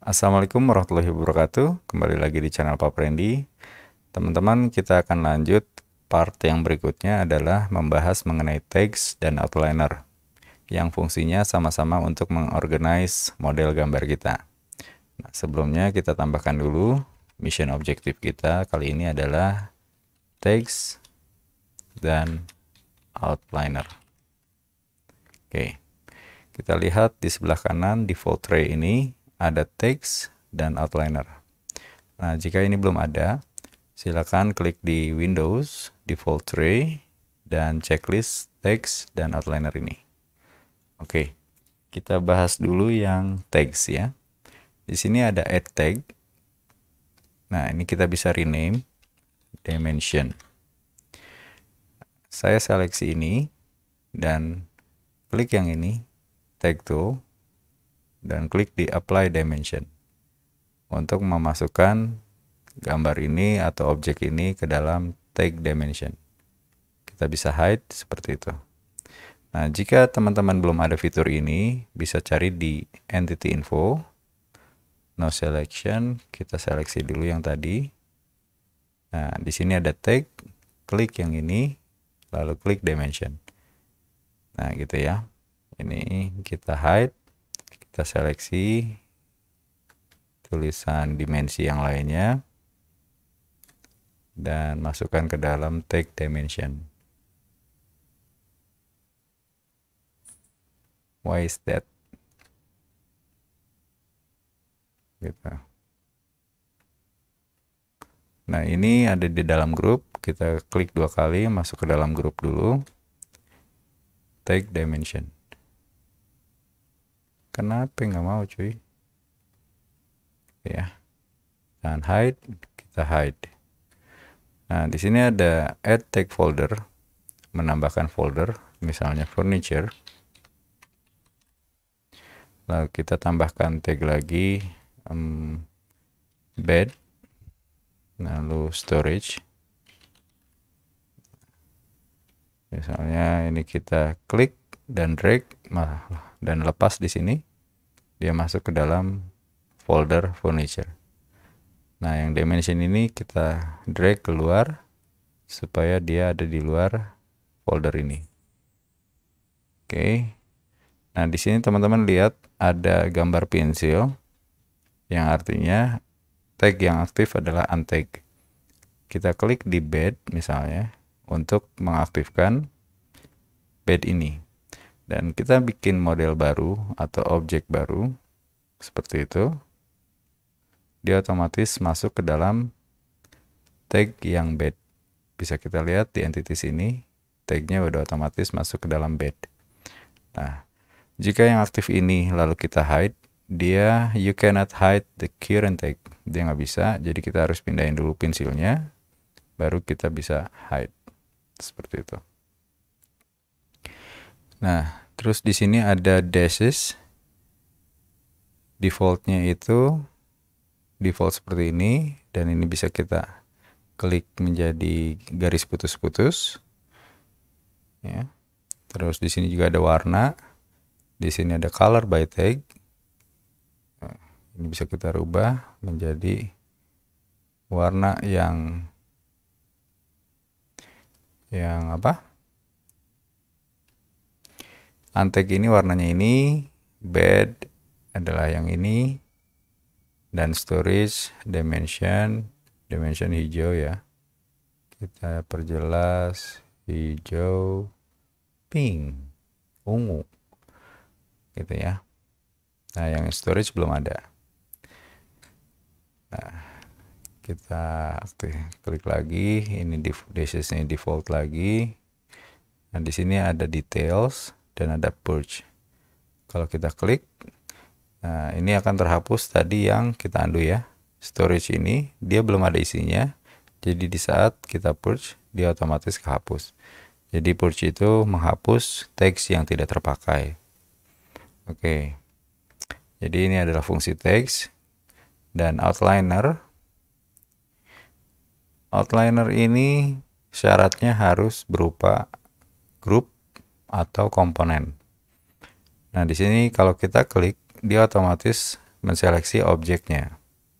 Assalamualaikum warahmatullahi wabarakatuh. Kembali lagi di channel Pak Randy. Teman-teman, kita akan lanjut part yang berikutnya adalah membahas mengenai tags dan outliner yang fungsinya sama-sama untuk mengorganize model gambar kita. Nah, sebelumnya kita tambahkan dulu mission objektif kita kali ini adalah tags dan outliner. Oke, kita lihat di sebelah kanan default tray ini ada tags dan outliner. Nah, jika ini belum ada, silakan klik di Windows, Default Tray, dan checklist tags dan outliner ini. Oke, kita bahas dulu yang tags ya. Di sini ada add tag. Nah, ini kita bisa rename dimension. Saya seleksi ini dan klik yang ini, tag tool, dan klik di apply dimension untuk memasukkan gambar ini atau objek ini ke dalam tag dimension. Kita bisa hide seperti itu. Nah, jika teman-teman belum ada fitur ini, bisa cari di entity info, no selection, kita seleksi dulu yang tadi. Nah, di sini ada tag, klik yang ini, lalu klik dimension. Nah, gitu ya. Ini kita hide, kita seleksi tulisan dimensi yang lainnya dan masukkan ke dalam tag dimension. Why is that? Gitu. Nah, ini ada di dalam grup. Kita klik 2 kali, masuk ke dalam grup dulu. Tag dimension. Kenapa nggak mau, cuy? Ya. Dan hide, kita hide. Nah, di sini ada add tag folder, menambahkan folder, misalnya furniture. Lalu kita tambahkan tag lagi bed, lalu storage. Misalnya ini kita klik dan drag dan lepas di sini, dia masuk ke dalam folder furniture. Nah, yang dimension ini kita drag keluar supaya dia ada di luar folder ini. Oke. Nah, di sini teman-teman lihat ada gambar pensil yang artinya tag yang aktif adalah untag. Kita klik di bed misalnya untuk mengaktifkan bed ini. Dan kita bikin model baru atau objek baru seperti itu. Dia otomatis masuk ke dalam tag yang bed. Bisa kita lihat di entity sini, tagnya udah otomatis masuk ke dalam bed. Nah, jika yang aktif ini lalu kita hide, dia you cannot hide the current tag. Dia nggak bisa, jadi kita harus pindahin dulu pensilnya, baru kita bisa hide. Seperti itu. Nah, terus di sini ada dashes. Defaultnya itu default seperti ini, dan ini bisa kita klik menjadi garis putus-putus. Ya. Terus di sini juga ada warna. Di sini ada color by tag. Nah, ini bisa kita rubah menjadi warna yang apa? Untag ini warnanya ini, bed adalah yang ini, dan storage dimension hijau ya. Kita perjelas hijau, pink, ungu. Gitu ya. Nah, yang storage belum ada. Nah, kita klik lagi, ini dashes-nya default lagi. Nah, di sini ada details dan ada purge. Kalau kita klik, nah ini akan terhapus tadi yang kita undo ya. Storage ini dia belum ada isinya. Jadi di saat kita purge, dia otomatis kehapus. Jadi purge itu menghapus tags yang tidak terpakai. Oke. Jadi ini adalah fungsi tags dan outliner. Outliner ini syaratnya harus berupa grup atau komponen. Nah, di sini kalau kita klik, dia otomatis menseleksi objeknya.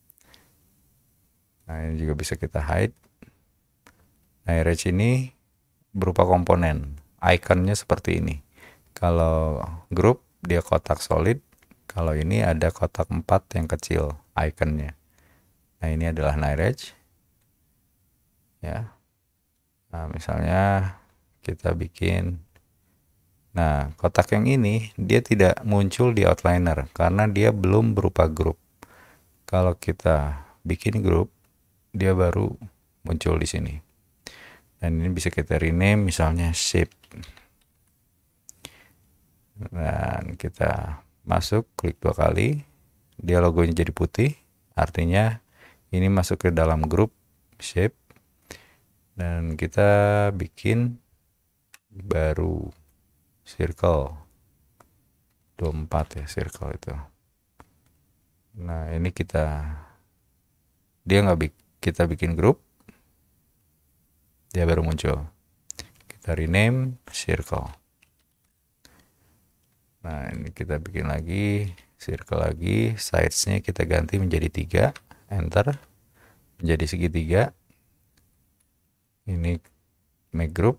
Nah, ini juga bisa kita hide. Nairage ini berupa komponen, ikonnya seperti ini. Kalau group dia kotak solid, kalau ini ada kotak 4 yang kecil ikonnya. Nah, ini adalah Nairage ya. Nah, misalnya kita bikin, nah kotak yang ini dia tidak muncul di outliner karena dia belum berupa grup. Kalau kita bikin grup, dia baru muncul di sini. Dan ini bisa kita rename misalnya shape. Dan kita masuk, klik 2 kali, dia logonya jadi putih, artinya ini masuk ke dalam grup shape. Dan kita bikin baru circle 24 ya, circle itu. Nah, ini kita bikin grup, dia baru muncul. Kita rename circle. Nah, ini kita bikin lagi circle lagi, size-nya kita ganti menjadi 3, enter, menjadi segitiga. Ini make group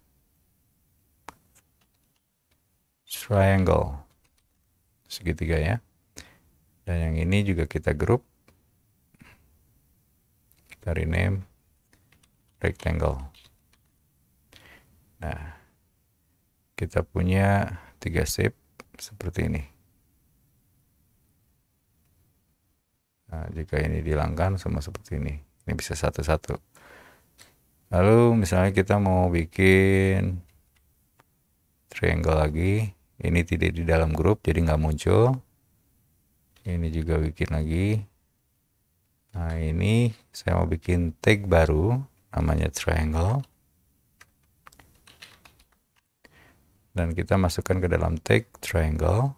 triangle, segitiga ya. Dan yang ini juga kita grup, kita rename rectangle. Nah, kita punya 3 shape seperti ini. Nah, jika ini dihilangkan semua seperti ini. Ini bisa satu-satu. Lalu misalnya kita mau bikin triangle lagi, ini tidak di dalam grup jadi nggak muncul. Ini juga bikin lagi. Nah, ini saya mau bikin tag baru namanya triangle. Dan kita masukkan ke dalam tag triangle.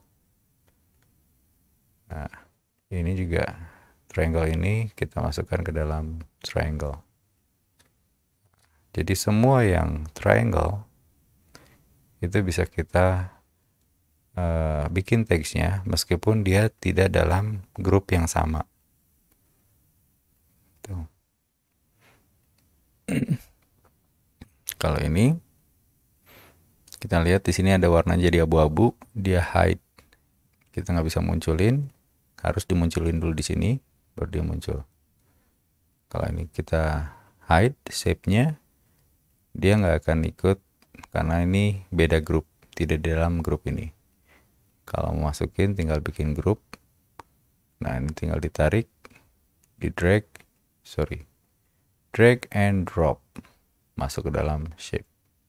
Nah, ini juga triangle ini kita masukkan ke dalam triangle. Jadi semua yang triangle itu bisa kita bikin teksnya meskipun dia tidak dalam grup yang sama. Tuh. Kalau ini kita lihat di sini ada warna jadi abu-abu, dia hide. Kita nggak bisa munculin, harus dimunculin dulu di sini baru dia muncul. Kalau ini kita hide shape-nya, dia nggak akan ikut karena ini beda grup, tidak dalam grup ini. Kalau mau masukin tinggal bikin grup. Nah, ini tinggal ditarik, drag and drop masuk ke dalam shape.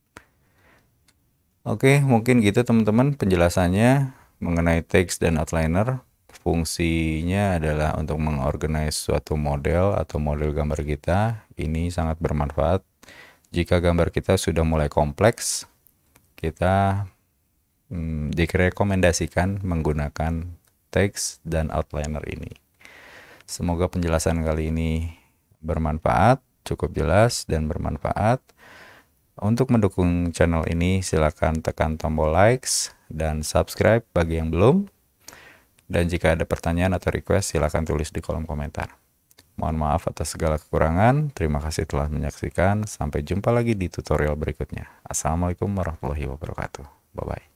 Oke, mungkin gitu teman-teman penjelasannya mengenai text dan outliner. Fungsinya adalah untuk mengorganize suatu model atau model gambar kita. Ini sangat bermanfaat jika gambar kita sudah mulai kompleks. Kita direkomendasikan menggunakan text dan outliner ini. Semoga penjelasan kali ini bermanfaat, cukup jelas dan bermanfaat. Untuk mendukung channel ini silakan tekan tombol likes dan subscribe bagi yang belum. Dan jika ada pertanyaan atau request silakan tulis di kolom komentar. Mohon maaf atas segala kekurangan. Terima kasih telah menyaksikan. Sampai jumpa lagi di tutorial berikutnya. Assalamualaikum warahmatullahi wabarakatuh. Bye-bye.